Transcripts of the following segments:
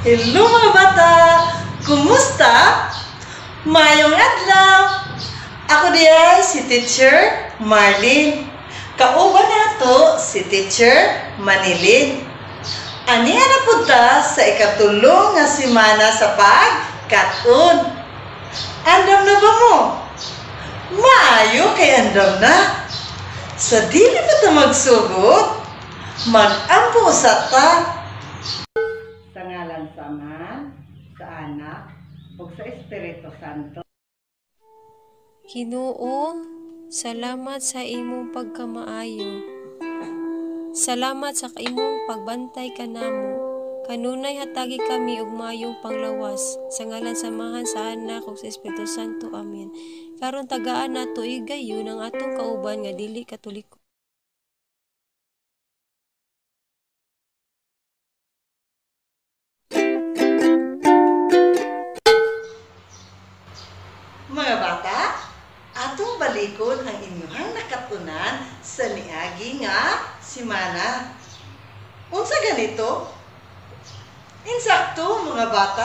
Hello mga bata! Kumusta? Mayong adlaw! Ako diay si Teacher Marlene. Kauban nato si Teacher Manilin. Aniya na punta sa ikatulong nga simana sa pagkat-on. Andam na ba mo? Maayo kay andam na. Sa dili pa ta magsugod, mag-ampo sa ta. Sa ngalan sa Ama, sa Anak, ug sa Espiritu Santo. Ginoo, salamat sa imong pagkamaayo. Salamat sa imong pagbantay kanamo. Kanunay hatagi kami og maayong panglawas. Sa ngalan sa Amahan, sa Anak ug sa Espiritu Santo. Amen. Karon tagaan nato igayon ang atong kauban nga dili Katoliko. Mga bata, atong balikon ang inyong nakatunan sa niagi nga simana. Unsa ganito? Insakto mga bata.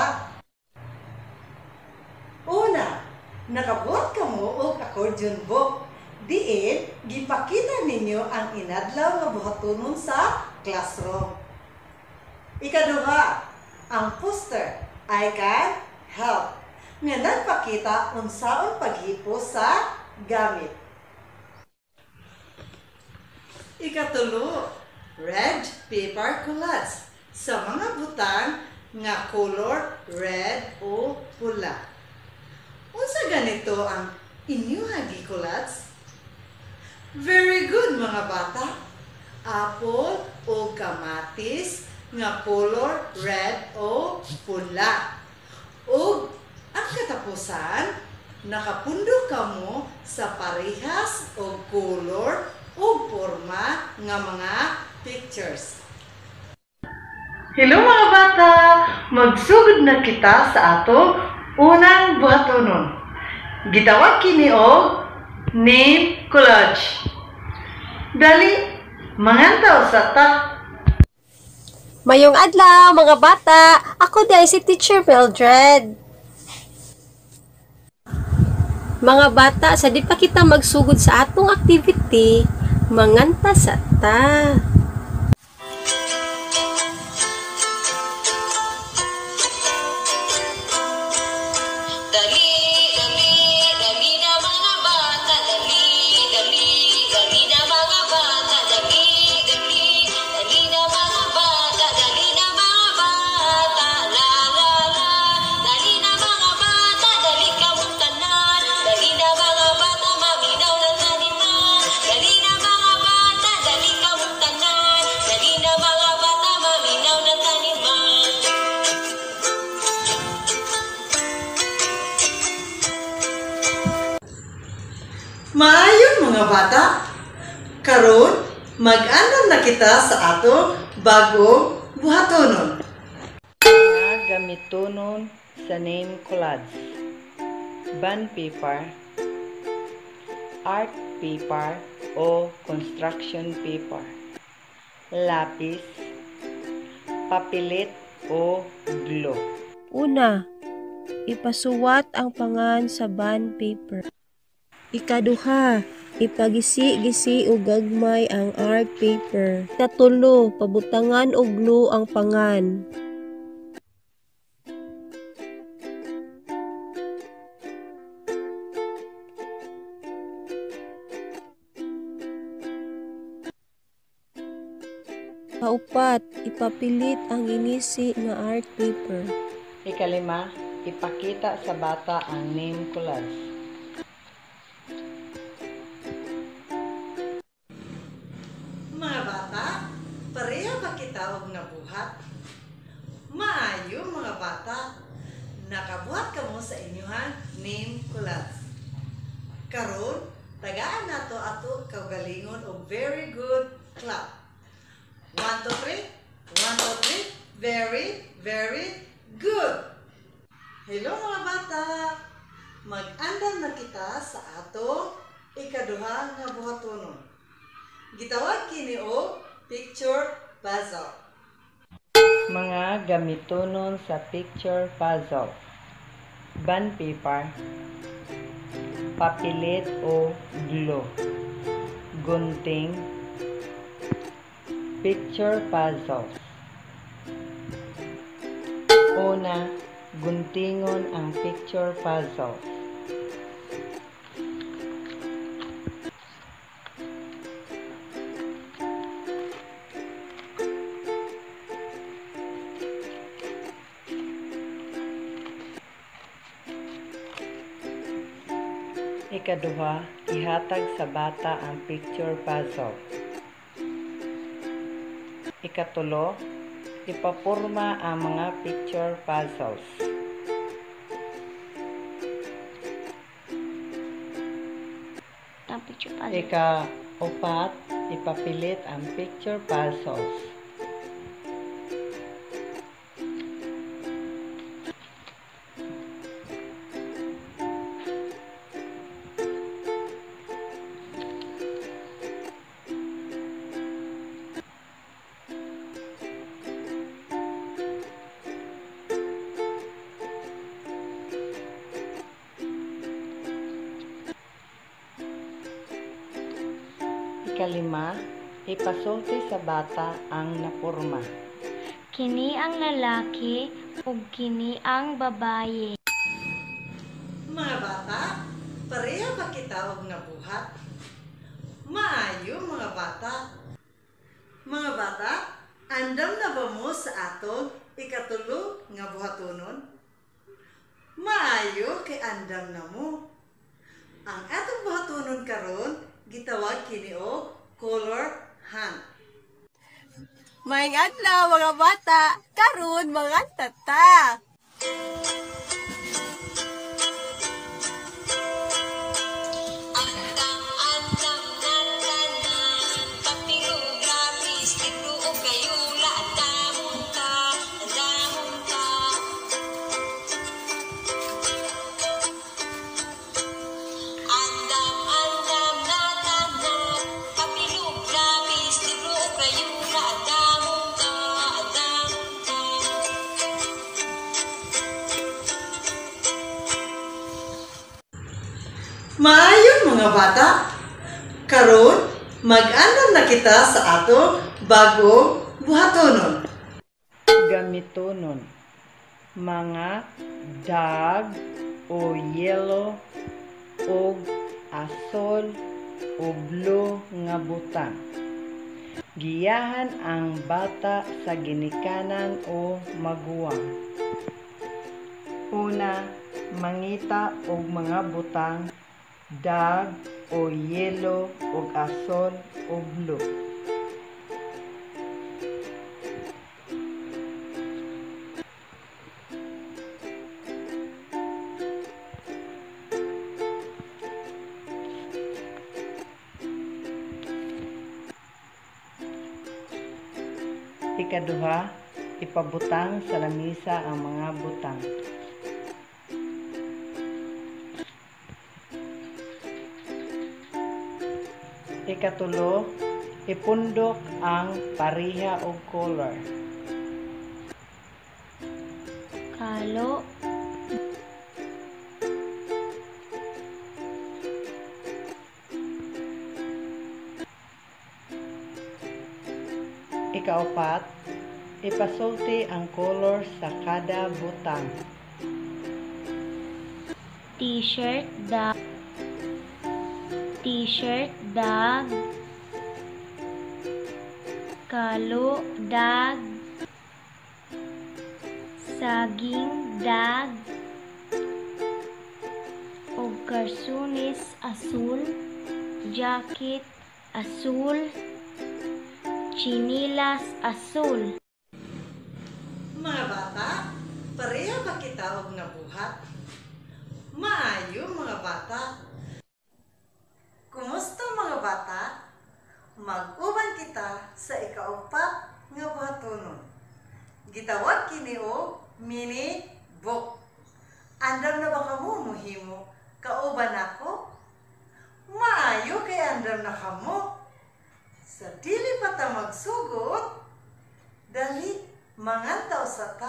Una, nakabuhat ka mo og accordion book. Diin, gipakita ninyo ang inadlaw nga buhatonon sa classroom. Ikaduha, ang poster, I can help, nga nagpakita unsaon paghipo sa gamit. Ikatulo, red paper collage sa mga butang nga color red o pula. Unsa ganito ang inyong gi-collage? Very good mga bata. Apple o kamatis nga color red o pula. Ug ang katapusan, nakapundok kamo sa parehas o color o forma nga mga pictures. Hello mga bata! Magsugod na kita sa ato unang buhatonon. Gitawag kini og name collage. Dali, mangantaw sa ta. Mayong adlaw mga bata! Ako di si Teacher Mildred. Mga bata, sa di pa kita magsugod sa atong activity, manganta sa ta. Maayon mga bata, karon mag-andam na kita sa atong bagong buhatonon. Gamitonon sa name collage. Bond paper, art paper o construction paper, lapis, papilit o glue. Una, ipasuwat ang pangan sa bond paper. Ikaduha, ipagisi-gisi o gagmay ang art paper. Ikatulo, pabutangan og glue ang pangan. Kaupat, ipapilit ang inisi nga art paper. Ikalima, ipakita sa bata ang name collage. Mga bata, pareha ba kita og nabuhat? Maayo mga bata, nakabuhat ka mo sa inyuhan name collage. Karon, tagaan nato ato kaugalingon og very good clap. 1, 2, 3. 1, 2, 3. Very, very good. Hello mga bata. Mag-andam na kita sa ato ikaduha nga buhatonon. Gitawag kini og picture puzzle. Mga gamitonon sa picture puzzle. Bond paper, papilit o glue, gunting, picture puzzles. Una, guntingon ang picture puzzles. Ikaduha, ihatag sa bata ang picture puzzle. Ikatulo, ipapurma ang mga picture puzzles. Ika-upat, ipapilit ang picture puzzles. Ikalima, ipasulti sa bata ang napurma. Kini ang lalaki ug kini ang babaye. Mga bata, pareha ba kita og nabuhat? Maayo mga bata. Mga bata, andam na ba mo sa atong ikatulo nga buhatonon? Maayo kay andam na mo. Ang atong buhatonon karon gitawag kini og color hunt. Maayong adlaw mga bata, karon mga tata. Maayo mga bata, karon mag-andam na kita sa atong bagong buhatonon. Gamitonon, mga dag o yellow o asol o blue nga butang. Giyahan ang bata sa ginikanan o maguwang. Una, mangita og mga butang dag o yellow o asol o blue. Ikaduha, ipabutang sa lamisa ang mga butang. Ikatulo, ipundok ang pariha o color. Kalo, Ikaapat, ipasulti ang color sa kada butang. t-shirt, dag, kalo, dag, saging, dag, ug karsunis, asul, jacket, asul, chinilas, asul. Mga bata, pareha ba kita og nabuhat? Maayo mga bata. Kumusta mga bata? Mag-uban kita sa ikaupat nga buhatonon. Gitawag kini og mini book. Andam na ba kamo mohimo kauban ako? Maayo kay andam na kamo. Sa dili pa ta magsugot, dali Mangantaw sa ta.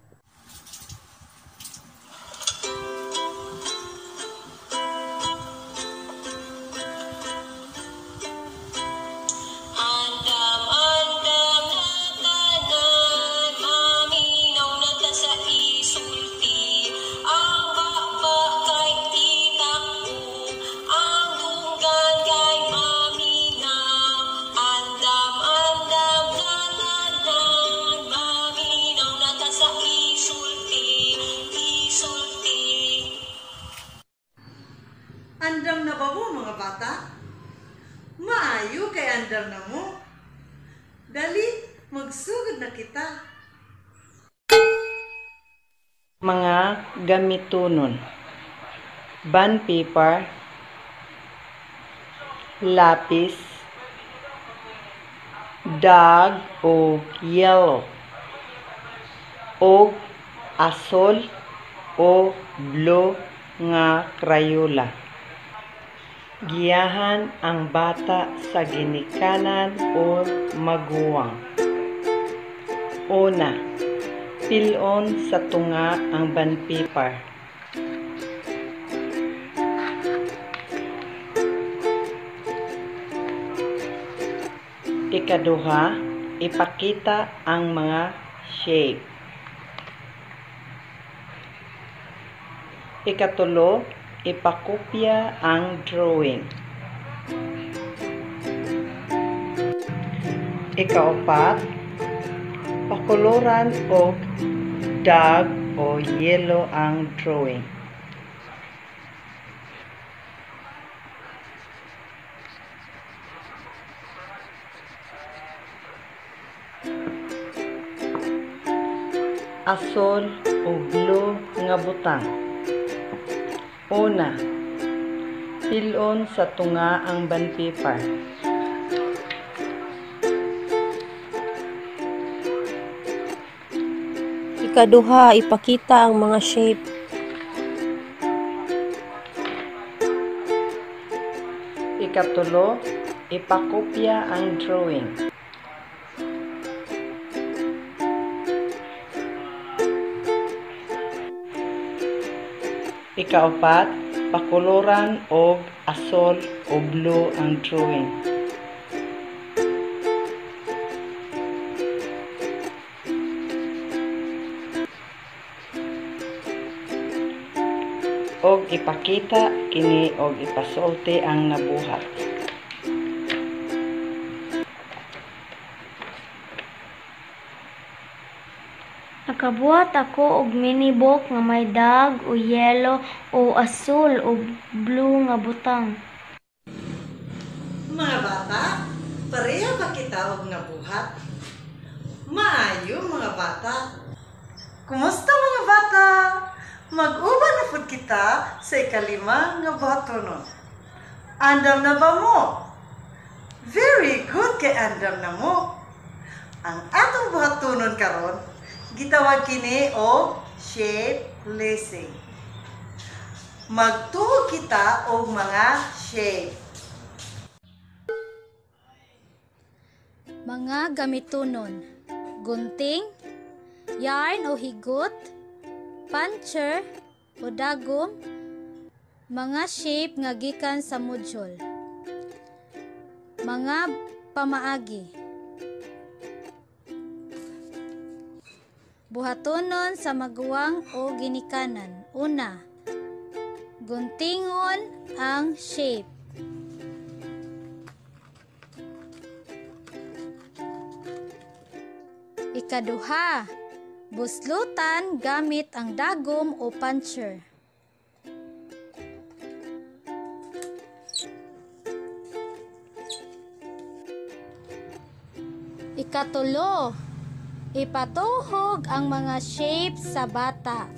Andam-andam na tanan, maminaw na ta sa isulti. Ang bakba kay itakbo, ang dunggan kay maminaw. Andam-andam na tanan, maminaw na ta sa isulti, isulti. Andam na ba mo mga bata? Maayo kay andam na mo. Dali, magsugod na kita. Mga gamitunon: bond paper, lapis, dag o yellow, og asol o blue nga Crayola. Giyahan ang bata sa ginikanan o maguwang. Una, pilon sa tunga ang bond paper. Ikaduha, ipakita ang mga shape. Ikatulo, ipakopya ang drawing. Ikaapat, pakuluran og dag o yellow ang drawing. Asol o blue nga butang. Una, pilon sa tunga ang bond paper. Ikaduha, ipakita ang mga shape. Ikatulo, ipakopya ang drawing. Ikaapat, pakuluran og asol o blue ang drawing. Og ipakita kini og ipasulti ang nabuhat. Nakabuhat ako og mini book nga may dag o yellow o asul o blue nga butang. Mga bata, pareha ba kita og nabuhat? Maayo mga bata. Kumusta mga bata? Mag-uba na pud kita sa ikalima nga buhatonon. Andam na ba mo? Very good kay andam na mo. Ang atong buhatonon karon gitawag kini og shape lacing. Magtuo kita og mga shape. Mga gamitunon: gunting, yarn o higot, puncher o dagom, mga shape nga gikan sa module, mga pamaagi. Buhatonon sa maguwang o ginikanan. Una, guntingon ang shape. Ikaduha, buslutan gamit ang dagom o puncher. Ikatulo, ipatuhog ang mga shape sa bata.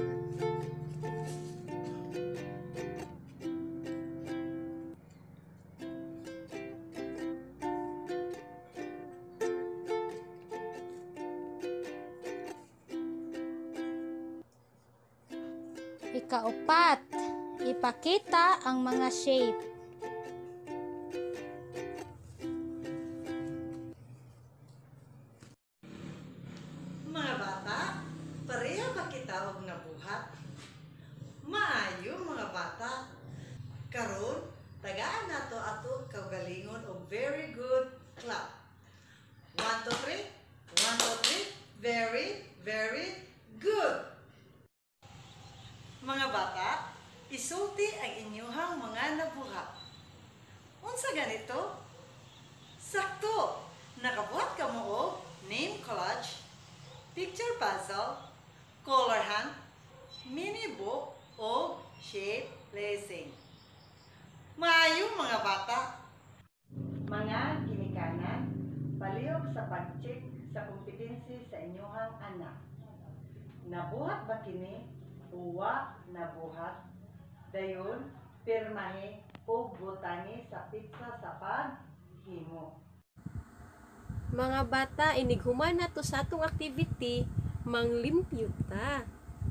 Ikaapat, ipakita ang mga shape. bata. Karon, tagaan nato ato kaugalingon og very good clap. 1, 2, 3. 1, 2, 3. Very, very good. Mga bata, isulti ang inyuhang mga nabuhat. Unsa ganito? Sakto! Nakabuhat ka mo og name collage, picture puzzle, color hunt, mini book, o shape lacing. Maayo mga bata! Mga ginikanan, palihog sa pag-check sa kompetensi sa inyuhang anak. Nabuhat ba kini? Uwa nabuhat? Dayon, pirmahe o butangi sa pizza sa paghimo. Mga bata, inighuman na to sa atong activity, manglimpyo ta.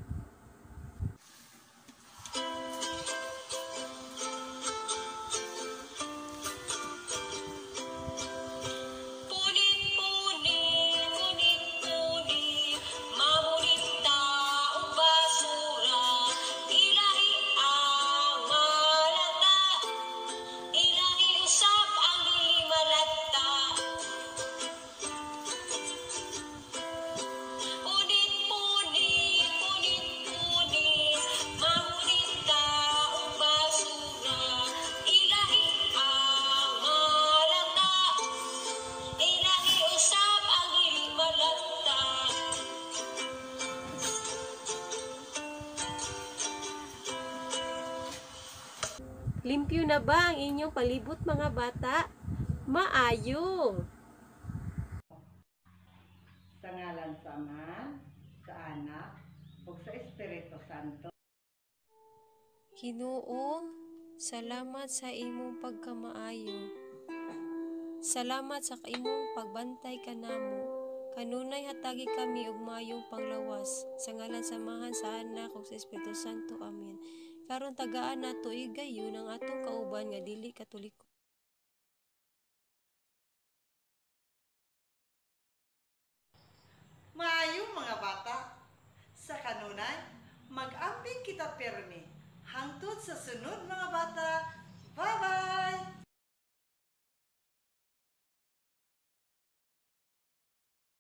Limpyo na ba ang inyong palibot mga bata? Maayo! Sa ngalan sa Ama, sa Anak, ug sa Espiritu Santo. Ginoo, salamat sa imong pagkamaayo. Salamat sa imong pagbantay kanamo. Kanunay hatagi kami og maayong panglawas. Sa ngalan samahan sa Anak ug sa Espiritu Santo. Amen. Karon tagaan nato igayon ang atong kauban nga dili Katoliko. Maayong mga bata, sa kanunay, mag-amping kita pirmi. Hangtod sa sunod mga bata. Bye-bye!